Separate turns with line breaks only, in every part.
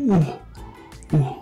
오, 오.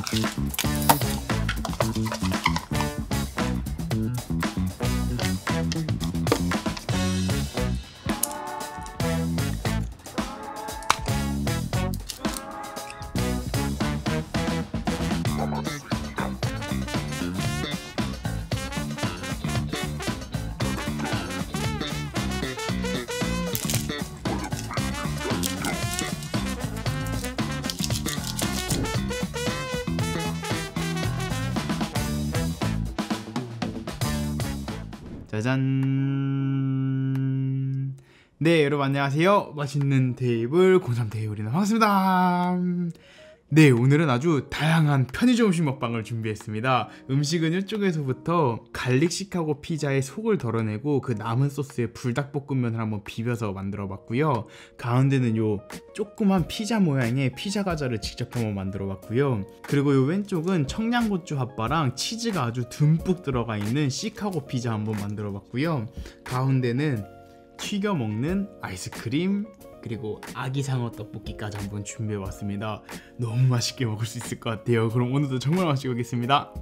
짜잔. 네, 여러분 안녕하세요. 맛있는 테이블 03테이블이나 반갑습니다. 네, 오늘은 아주 다양한 편의점 음식 먹방을 준비했습니다. 음식은 이쪽에서부터 갈릭 시카고 피자의 속을 덜어내고 그 남은 소스에 불닭볶음면을 한번 비벼서 만들어 봤고요. 가운데는 요 조그만 피자 모양의 피자 과자를 직접 한번 만들어 봤고요. 그리고 요 왼쪽은 청양고추 핫바랑 치즈가 아주 듬뿍 들어가 있는 시카고 피자 한번 만들어 봤고요. 가운데는 튀겨 먹는 아이스크림, 그리고 아기상어 떡볶이까지 한번 준비해봤습니다. 너무 맛있게 먹을 수 있을 것 같아요. 그럼 오늘도 정말 맛있게 먹겠습니다.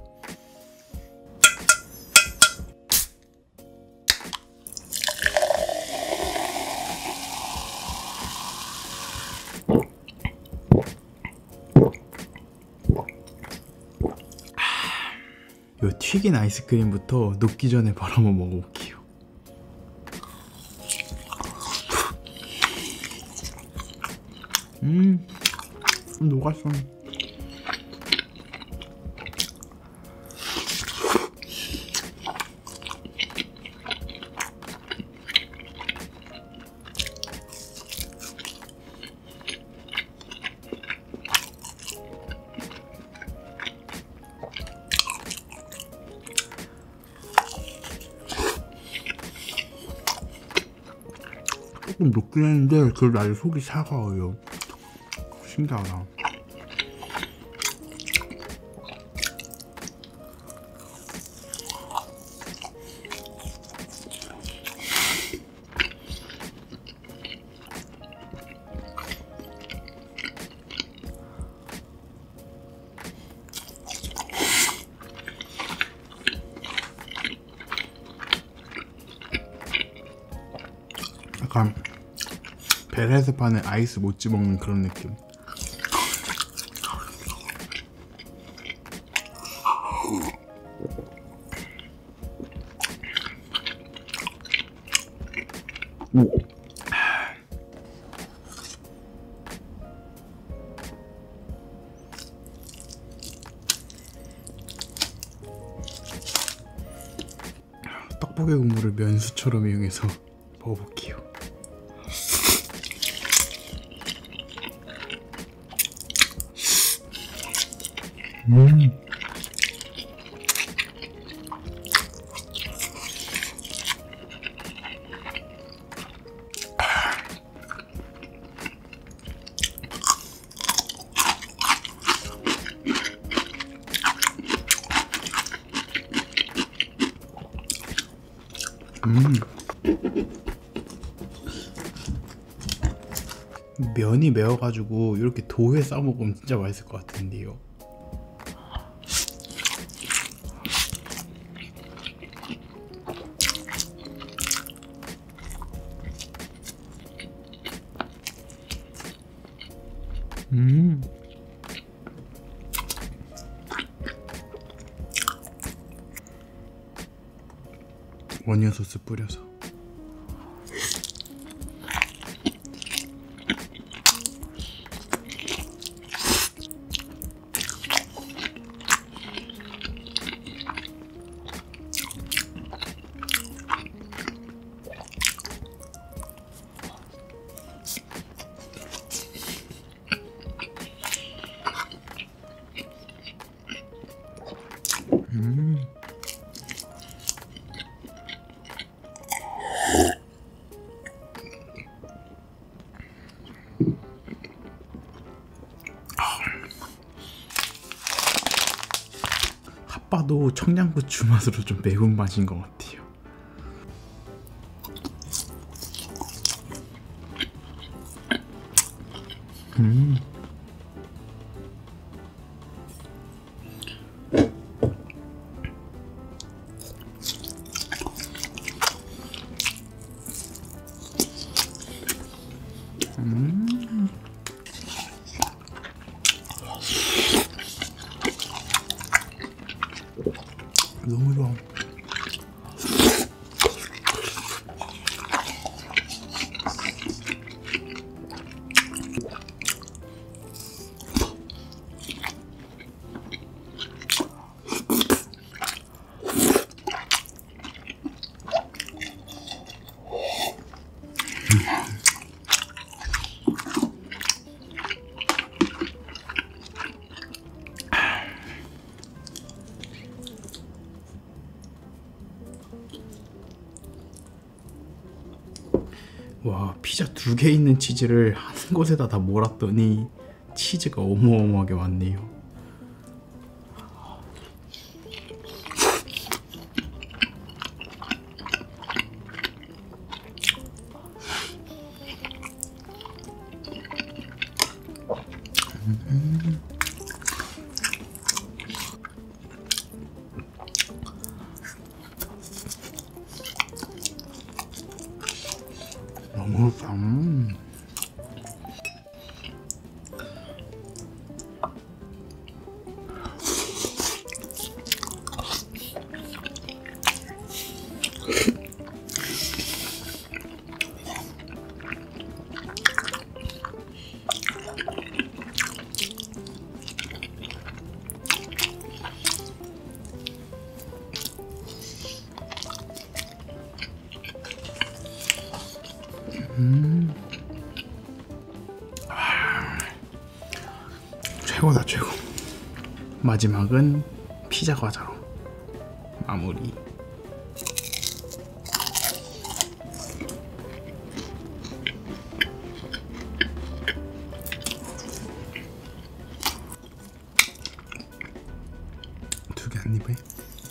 요 튀긴 아이스크림부터 녹기 전에 바로 한번 먹어볼게요. 녹았어. 조금 녹긴 했는데 그래도 아주 속이 차가워요. 신기하다. 약간 벨에서 파는 아이스 모찌 먹는 그런 느낌. 떡볶이 국물을 면수처럼 이용해서 먹어볼게요. 면이 매워가지고 이렇게 도우에 싸먹으면 진짜 맛있을 것 같은데요. 원이어 소스 뿌려서. 핫바도 청양고추 맛으로 좀 매운 맛인 것 같아요. 너무 좋아. 와, 피자 2개 있는 치즈를 한 곳에다 다 몰았더니 치즈가 어마어마하게 많네요. 너무 좋다. 최고다 최고. 마지막은 피자 과자로 마무리. 두 개 한 입에.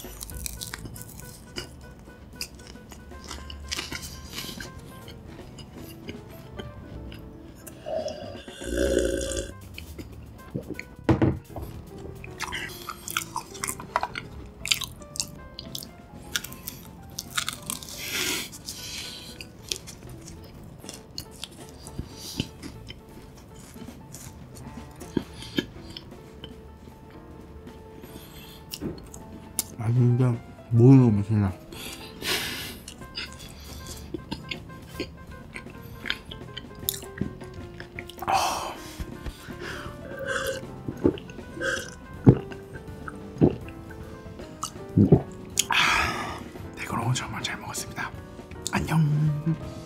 아 진짜 뭐 너무 신나. 네, 그럼 정말 잘 먹었습니다. 안녕.